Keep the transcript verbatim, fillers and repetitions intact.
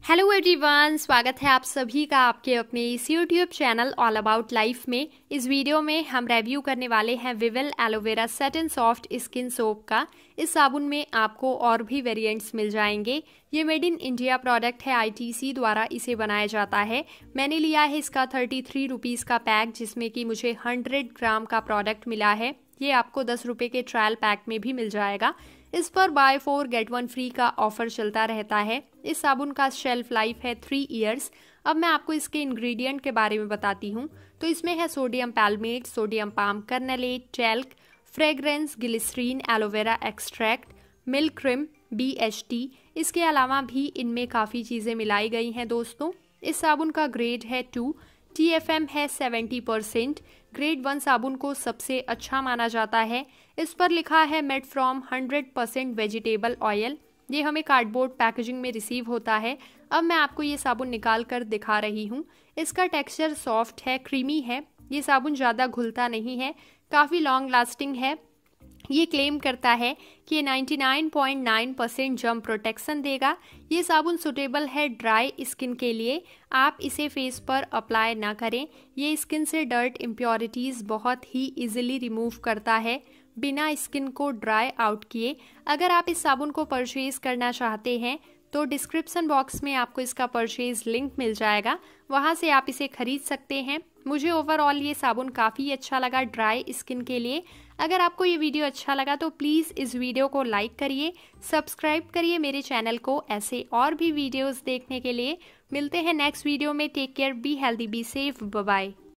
Hello everyone, स्वागत है आप सभी का आपके अपने इस YouTube channel all about life में। इस वीडियो में हम रिव्यू करने वाले हैं Vivel aloe vera satin soft skin soap का। इस साबुन में आपको और भी वेरिएंट्स मिल जाएंगे। ये मेड इन इंडिया प्रोडक्ट है, आईटीसी द्वारा इसे बनाया जाता है। मैंने लिया है इसका थर्टी थ्री रुपीज़ का पैक, जिसमें कि मुझे हंड्रेड ग्राम का प्रोडक्ट मिला है। ये आपको दस रुपये के ट्रायल पैक में भी मिल जाएगा। इस पर buy four get one free का ऑफर चलता रहता है। इस साबुन का शेल्फ लाइफ है थ्री इयर्स। अब मैं आपको इसके इंग्रेडिएंट के बारे में बताती हूँ। तो इसमें है sodium palmate, sodium palm kernelate, talc, fragrance, glycerine, aloe vera extract, milk cream, B H T. इसके अलावा भी इनमें काफ़ी चीज़ें मिलाई गई हैं दोस्तों। इस साबुन का ग्रेड है टू, टी एफ एम है सेवेंटी परसेंट। ग्रेड वन साबुन को सबसे अच्छा माना जाता है। इस पर लिखा है made from hundred percent vegetable oil. ये हमें कार्डबोर्ड पैकेजिंग में रिसीव होता है। अब मैं आपको ये साबुन निकाल कर दिखा रही हूँ। इसका टेक्सचर सॉफ्ट है, क्रीमी है। ये साबुन ज़्यादा घुलता नहीं है, काफ़ी लॉन्ग लास्टिंग है। ये क्लेम करता है कि ये ninety nine point nine percent germ protection देगा। ये साबुन सुटेबल है ड्राई स्किन के लिए। आप इसे फेस पर अप्लाई ना करें। ये स्किन से डर्ट इम्प्योरिटीज़ बहुत ही इजीली रिमूव करता है बिना स्किन को ड्राई आउट किए। अगर आप इस साबुन को परचेज़ करना चाहते हैं तो डिस्क्रिप्शन बॉक्स में आपको इसका परचेज लिंक मिल जाएगा, वहां से आप इसे खरीद सकते हैं। मुझे ओवरऑल ये साबुन काफ़ी अच्छा लगा ड्राई स्किन के लिए। अगर आपको ये वीडियो अच्छा लगा तो प्लीज़ इस वीडियो को लाइक करिए, सब्सक्राइब करिए मेरे चैनल को ऐसे और भी वीडियोस देखने के लिए। मिलते हैं नेक्स्ट वीडियो में। Take care, be healthy, be safe, bye bye.